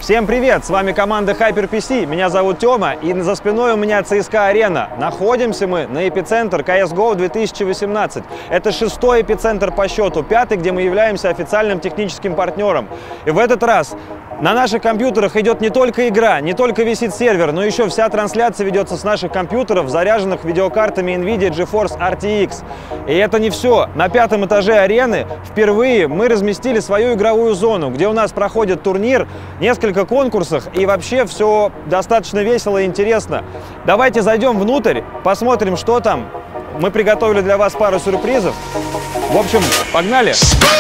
Всем привет! С вами команда HyperPC, меня зовут Тёма, и за спиной у меня ЦСКА Арена. Находимся мы на эпицентр CSGO 2018. Это 6-й эпицентр по счету, 5-й, где мы являемся официальным техническим партнером. И в этот раз на наших компьютерах идет не только игра, не только висит сервер, но еще вся трансляция ведется с наших компьютеров, заряженных видеокартами NVIDIA GeForce RTX. И это не все. На 5-м этаже арены впервые мы разместили свою игровую зону, где у нас проходит турнир, несколько конкурсов, и вообще все достаточно весело и интересно. Давайте зайдем внутрь, посмотрим, что там. Мы приготовили для вас пару сюрпризов. В общем, погнали!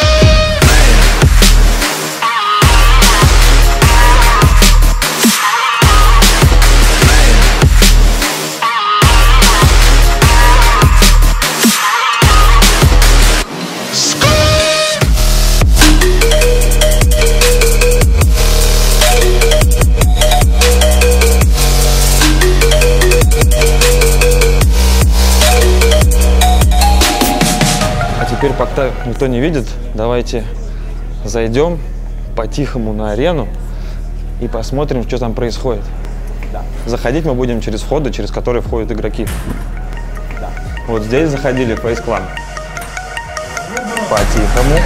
Теперь, пока никто не видит, давайте зайдем по-тихому на арену и посмотрим, что там происходит. Да. Заходить мы будем через входы, через которые входят игроки. Да. Вот здесь заходили Face Clan. По-тихому.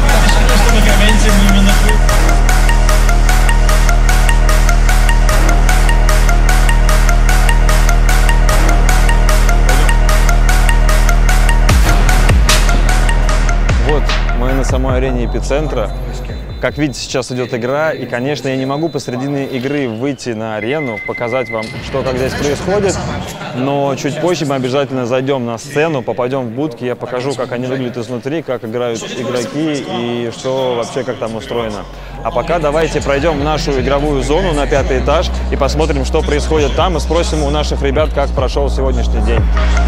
Вот мы на самой арене эпицентра. Как видите, сейчас идет игра, и, конечно, я не могу посредине игры выйти на арену, показать вам, что как здесь происходит, но чуть позже мы обязательно зайдем на сцену, попадем в будки, я покажу, как они выглядят изнутри, как играют игроки и что вообще, как там устроено. А пока давайте пройдем в нашу игровую зону на 5-й этаж и посмотрим, что происходит там, и спросим у наших ребят, как прошел сегодняшний день.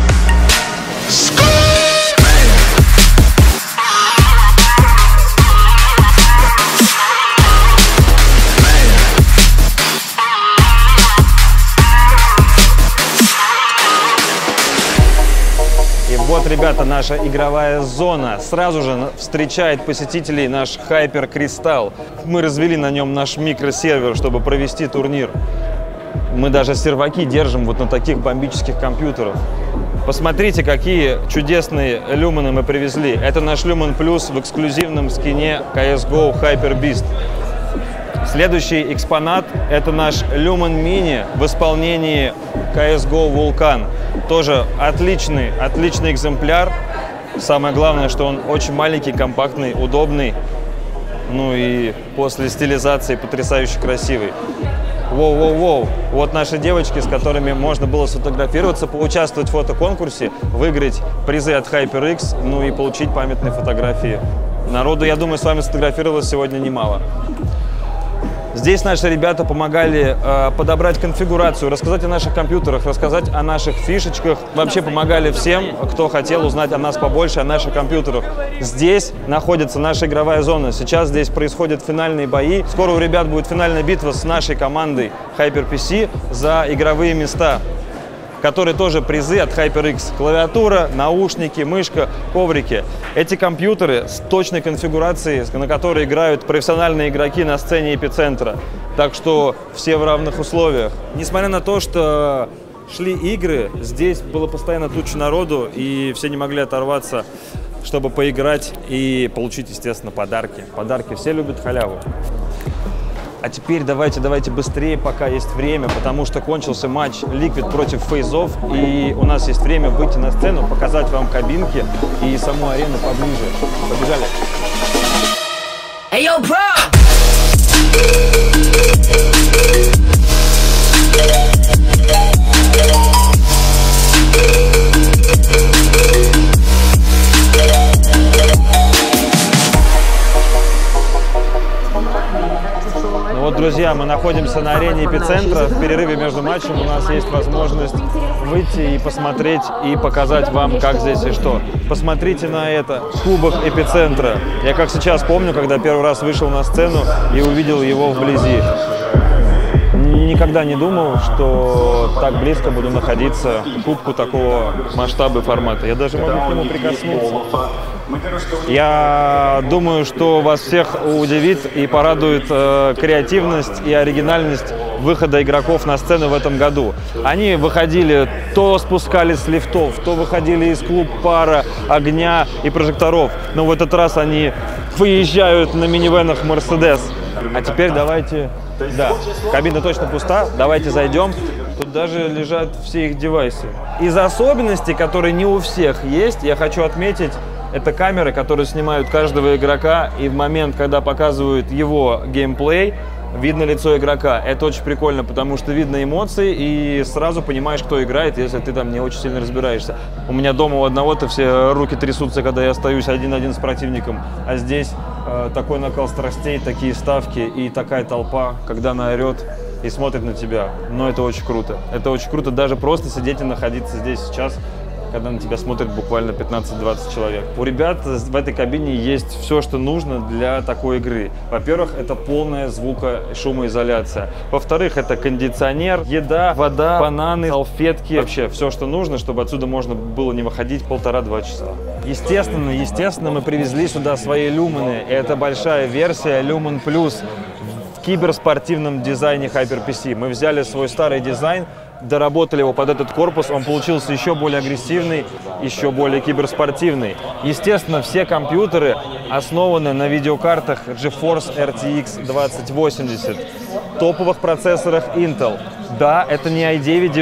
Вот, ребята, наша игровая зона. Сразу же встречает посетителей наш Hyper Crystal. Мы развели на нем наш микросервер, чтобы провести турнир. Мы даже серваки держим вот на таких бомбических компьютерах. Посмотрите, какие чудесные люмины мы привезли. Это наш Lumen Plus в эксклюзивном скине CSGO Hyper Beast. Следующий экспонат – это наш Lumen Mini в исполнении CSGO Vulkan. Тоже отличный экземпляр. Самое главное, что он очень маленький, компактный, удобный. Ну и после стилизации потрясающе красивый. Воу-воу-воу. Вот наши девочки, с которыми можно было сфотографироваться, поучаствовать в фотоконкурсе, выиграть призы от HyperX, ну и получить памятные фотографии. Народу, я думаю, с вами сфотографировалось сегодня немало. Здесь наши ребята помогали подобрать конфигурацию, рассказать о наших компьютерах, рассказать о наших фишечках. Вообще помогали всем, кто хотел узнать о нас побольше, о наших компьютерах. Здесь находится наша игровая зона. Сейчас здесь происходят финальные бои. Скоро у ребят будет финальная битва с нашей командой HyperPC за игровые места, которые тоже призы от HyperX. Клавиатура, наушники, мышка, коврики. Эти компьютеры с точной конфигурацией, на которой играют профессиональные игроки на сцене эпицентра. Так что все в равных условиях. Несмотря на то, что шли игры, здесь было постоянно туча народу, и все не могли оторваться, чтобы поиграть и получить, естественно, подарки. Подарки, все любят халяву. А теперь давайте быстрее, пока есть время, потому что кончился матч Liquid против FaZe, и у нас есть время выйти на сцену, показать вам кабинки и саму арену поближе. Побежали! Hey, yo, bro! Вот, друзья, мы находимся на арене эпицентра. В перерыве между матчем у нас есть возможность выйти и посмотреть, и показать вам, как здесь и что. Посмотрите на это. Кубок эпицентра. Я как сейчас помню, когда первый раз вышел на сцену и увидел его вблизи. Никогда не думал, что так близко буду находиться к кубку такого масштаба и формата. Я даже могу к нему прикоснуться. Я думаю, что вас всех удивит и порадует креативность и оригинальность выхода игроков на сцену в этом году. Они выходили, то спускались с лифтов, то выходили из клуб пара, огня и прожекторов. Но в этот раз они выезжают на минивенах Mercedes. А теперь давайте... Да, кабина точно пуста, давайте зайдем. Тут даже лежат все их девайсы. Из особенностей, которые не у всех есть, я хочу отметить, это камеры, которые снимают каждого игрока, и в момент, когда показывают его геймплей, видно лицо игрока. Это очень прикольно, потому что видно эмоции, и сразу понимаешь, кто играет, если ты там не очень сильно разбираешься. У меня дома у одного-то все руки трясутся, когда я остаюсь один-один с противником, а здесь такой накал страстей, такие ставки и такая толпа, когда она орет и смотрит на тебя. Но это очень круто. Это очень круто даже просто сидеть и находиться здесь сейчас, когда на тебя смотрит буквально 15-20 человек. У ребят в этой кабине есть все, что нужно для такой игры. Во-первых, это полная шумоизоляция. Во-вторых, это кондиционер, еда, вода, бананы, салфетки. Вообще все, что нужно, чтобы отсюда можно было не выходить 1,5-2 часа. Естественно, мы привезли сюда свои люмины. Это большая версия Lumen Plus в киберспортивном дизайне HyperPC. Мы взяли свой старый дизайн, доработали его под этот корпус, он получился еще более агрессивный, еще более киберспортивный. Естественно, все компьютеры основаны на видеокартах GeForce RTX 2080, топовых процессорах Intel. Да, это не i9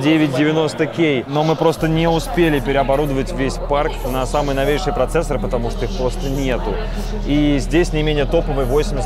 9990K, но мы просто не успели переоборудовать весь парк на самые новейшие процессоры, потому что их просто нету. И здесь не менее топовый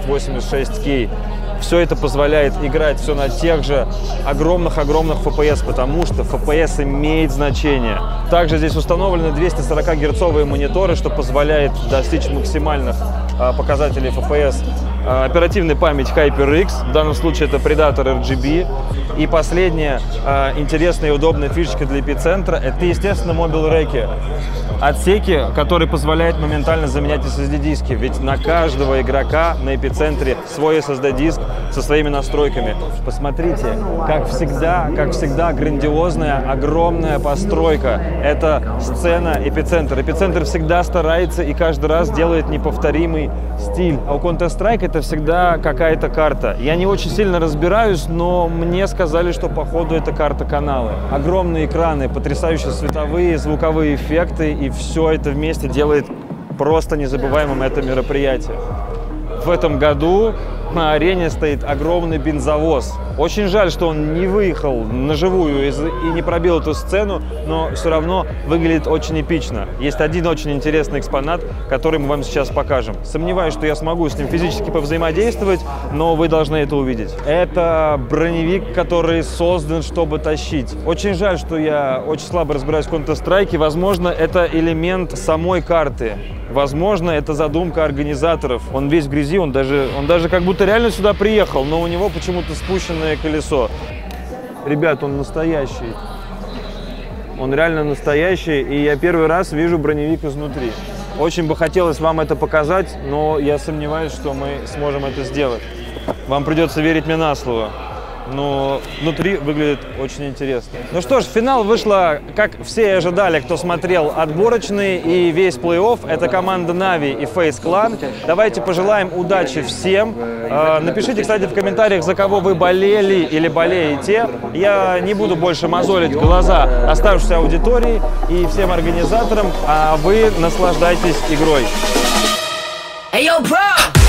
8086K. Все это позволяет играть все на тех же огромных FPS, потому что FPS имеет значение. Также здесь установлены 240-герцовые мониторы, что позволяет достичь максимальных показателей FPS. Оперативная память HyperX, в данном случае это Predator RGB. И последняя интересная и удобная фишечка для эпицентра – это, естественно, Mobile Rack. Отсеки, которые позволяют моментально заменять SSD-диски. Ведь на каждого игрока на эпицентре свой SSD-диск со своими настройками. Посмотрите, как всегда, грандиозная, огромная постройка. Это сцена эпицентр. Эпицентр всегда старается и каждый раз делает неповторимый стиль. А у Counter-Strike это всегда какая-то карта. Я не очень сильно разбираюсь, но мне сказали, что походу это карта канала. Огромные экраны, потрясающие световые, звуковые эффекты, и все это вместе делает просто незабываемым это мероприятие. В этом году на арене стоит огромный бензовоз. Очень жаль, что он не выехал на живую и не пробил эту сцену, но все равно выглядит очень эпично. Есть один очень интересный экспонат, который мы вам сейчас покажем. Сомневаюсь, что я смогу с ним физически повзаимодействовать, но вы должны это увидеть. Это броневик, который создан, чтобы тащить. Очень жаль, что я очень слабо разбираюсь в Counter-Strike. Возможно, это элемент самой карты. Возможно, это задумка организаторов. Он весь в грязи, он даже как будто реально сюда приехал, но у него почему-то спущенное колесо. Ребят, он настоящий. Он реально настоящий, и я первый раз вижу броневик изнутри. Очень бы хотелось вам это показать, но я сомневаюсь, что мы сможем это сделать. Вам придется верить мне на слово. Но внутри выглядит очень интересно. Ну что ж, финал вышло, как все и ожидали, кто смотрел отборочный и весь плей-офф. Это команда Na'Vi и FaZe Clan. Давайте пожелаем удачи всем. Напишите, кстати, в комментариях, за кого вы болели или болеете. Я не буду больше мозолить глаза оставшейся аудитории и всем организаторам, а вы наслаждайтесь игрой. Hey, yo, bro!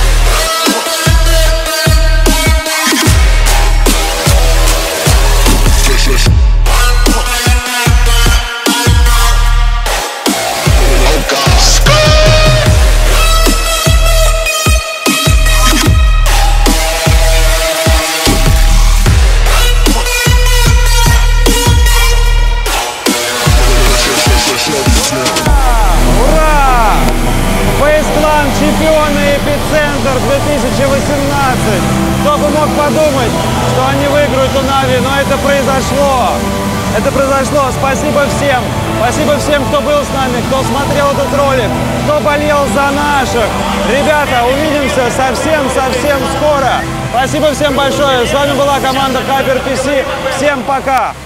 Чемпионы Эпицентр 2018. Кто бы мог подумать, что они выиграют у Na'Vi, но это произошло. Это произошло. Спасибо всем. Спасибо всем, кто был с нами, кто смотрел этот ролик, кто болел за наших. Ребята, увидимся совсем скоро. Спасибо всем большое. С вами была команда HyperPC. Всем пока.